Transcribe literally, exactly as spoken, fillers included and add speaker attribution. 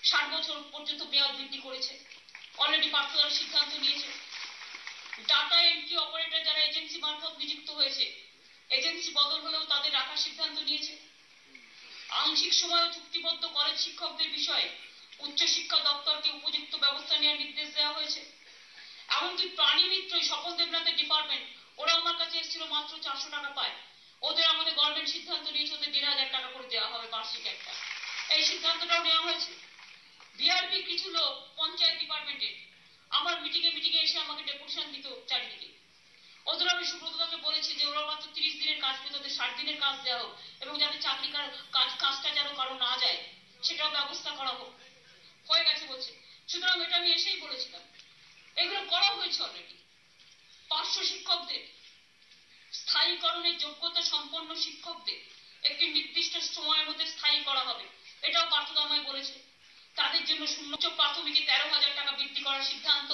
Speaker 1: ষাট বছর পর্যন্ত মেয়াদ বৃদ্ধি করেছে। অলরেডি পার্থ তারা সিদ্ধান্ত নিয়েছে। ডাটা এন্ট্রি অপারেটর যারা এজেন্সি মারফত নিযুক্ত হয়েছে, এজেন্সি বদল হলেও তাদের রাখার সিদ্ধান্ত নিয়েছে। আংশিক সময় চুক্তিবদ্ধ কলেজ শিক্ষকদের বিষয়ে উচ্চশিক্ষা দপ্তরকে উপযুক্ত ব্যবস্থা নেওয়ার নির্দেশ দেওয়া হয়েছে। এমনকি প্রাণী মিত্র স্বপন দেবনাথের ডিপার্টমেন্ট, ওরা আমার কাছে এসেছিল, মাত্র চারশো টাকা পায়। ওদের আমাদের গভর্নমেন্ট সিদ্ধান্ত নিয়েছে ওদের দেড় হাজার টাকা করে দেওয়া হবে বার্ষিক একটা। এই সিদ্ধান্তটাও নেওয়া হয়েছে। বিআরপি কিছু লোক পঞ্চায়েত ডিপার্টমেন্টে আমার মিটিংয়ে মিটিংয়ে এসে আমাকে ডেপুটেশন দিত চারিদিকে। ওদের আমি সুব্রতদাকে বলেছি যে ওরা মাত্র তিরিশ দিনের কাজ পেয়ে তাদের ষাট দিনের কাজ দেওয়া হোক, এবং যাতে চাকরি কাজ কাজটা যেন কারো না যায় সেটাও ব্যবস্থা করা হোক। হয়ে গেছে বলছে। সুতরাং এটা আমি এসেই বলেছিলাম, এগুলো করা হয়েছে অলরেডি। পার্শ্ব শিক্ষকদের স্থায়ীকরণের যোগ্যতা সম্পন্ন শিক্ষকদের একটি নির্দিষ্ট সময়ের মধ্যে স্থায়ী করা হবে, এটাও পার্থদা আমায় বলেছে। তাদের জন্য শূন্য প্রাথমিকে তেরো হাজার টাকা বৃদ্ধি করার সিদ্ধান্ত